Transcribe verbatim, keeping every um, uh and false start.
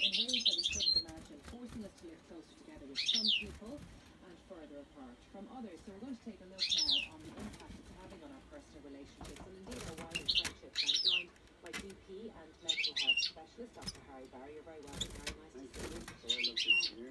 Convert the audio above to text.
in ways that we couldn't imagine, forcing us to live closer together with some people and further apart from others. So we're going to take a look now on the impact it's having on our personal relationships and indeed our wider friendships. I'm joined by G P and mental health specialist, Doctor Harry Barry. You're very welcome, Harry. Nice to see you.